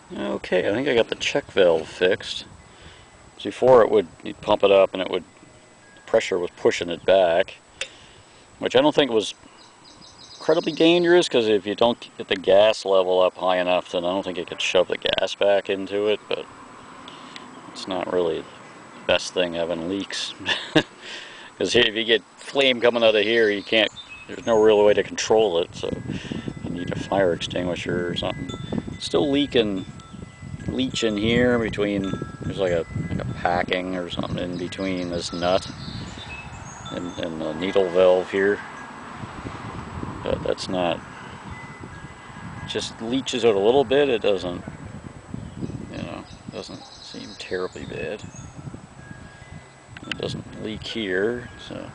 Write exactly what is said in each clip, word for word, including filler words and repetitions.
Okay, I think I got the check valve fixed. Before it would, you'd pump it up and it would, pressure was pushing it back, which I don't think was incredibly dangerous, because if you don't get the gas level up high enough, then I don't think it could shove the gas back into it, but it's not really the best thing having leaks. Because here, if you get flame coming out of here, you can't, there's no real way to control it, so you need a fire extinguisher or something. Still leaking, leach in here between, there's like a, like a packing or something in between this nut and, and the needle valve here. But that's not, just leaches out a little bit. It doesn't, you know, doesn't seem terribly bad. It doesn't leak here, so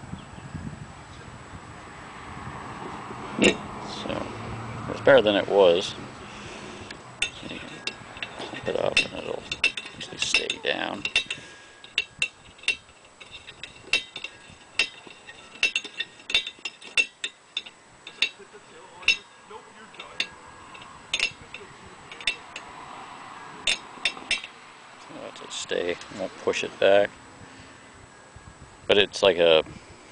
so it's better than it was. So you can pump it up and it'll usually stay down. So it'll stay, won't push it back. But it's like a,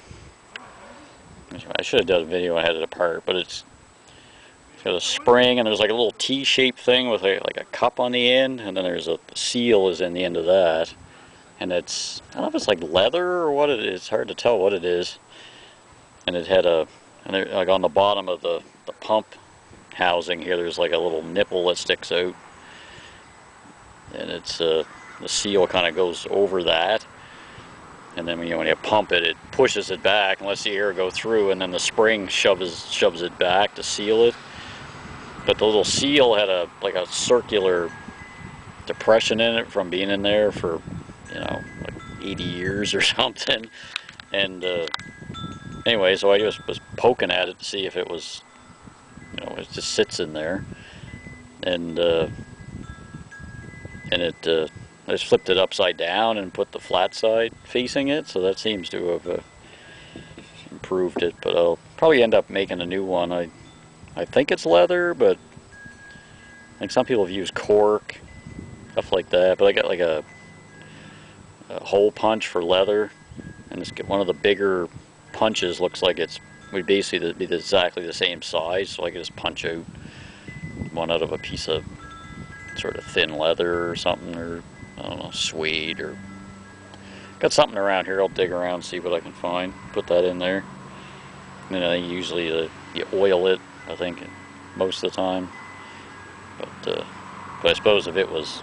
I should have done a video I had it apart, but it's, it's got a spring and there's like a little T-shaped thing with a, like a cup on the end, and then there's a the seal is in the end of that, and it's, I don't know if it's like leather or what it is, it's hard to tell what it is, and it had a, and there, like on the bottom of the, the pump housing here, there's like a little nipple that sticks out, and it's, uh, the seal kind of goes over that. And then when you, when you pump it, it pushes it back and lets the air go through, and then the spring shoves shoves it back to seal it. But the little seal had a like a circular depression in it from being in there for, you know, like eighty years or something. And uh, anyway, so I just was poking at it to see if it was, you know, it just sits in there, and uh, and it. Uh, I just flipped it upside down and put the flat side facing it, so that seems to have uh, improved it. But I'll probably end up making a new one. I I think it's leather, but I think some people have used cork, stuff like that. But I got like a, a hole punch for leather, and it's one of the bigger punches looks like it's would basically be exactly the same size, so I could just punch out one out of a piece of sort of thin leather or something, or I don't know, suede, or got something around here. I'll dig around, see what I can find, put that in there. And then I usually uh, you oil it, I think, most of the time. But, uh, but I suppose if it was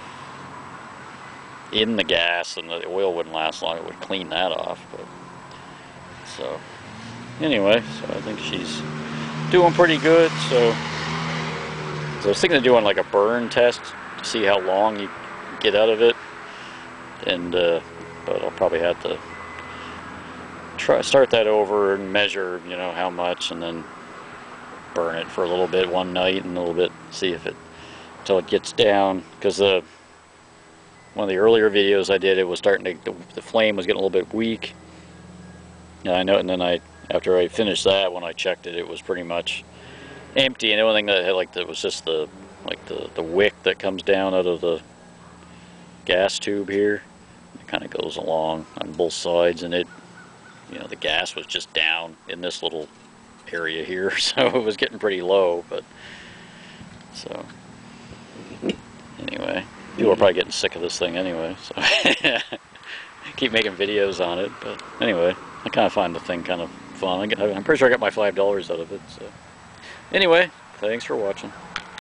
in the gas and the oil wouldn't last long, it would clean that off. But so anyway, so I think she's doing pretty good. So, so I was thinking of doing like a burn test to see how long you get out of it, and uh, but I'll probably have to try start that over and measure, you know, how much, and then burn it for a little bit one night and a little bit, see if it until it gets down, because uh, one of the earlier videos I did, it was starting to, the, the flame was getting a little bit weak, and I know, and then I after I finished that, when I checked it, it was pretty much empty, and the only thing that I had like that was just the like the the wick that comes down out of the gas tube here. It kind of goes along on both sides, and it, you know, the gas was just down in this little area here, so it was getting pretty low. But so anyway, people are probably getting sick of this thing anyway, so I keep making videos on it. But anyway, I kind of find the thing kind of fun. I'm pretty sure I got my five dollars out of it. So anyway, thanks for watching.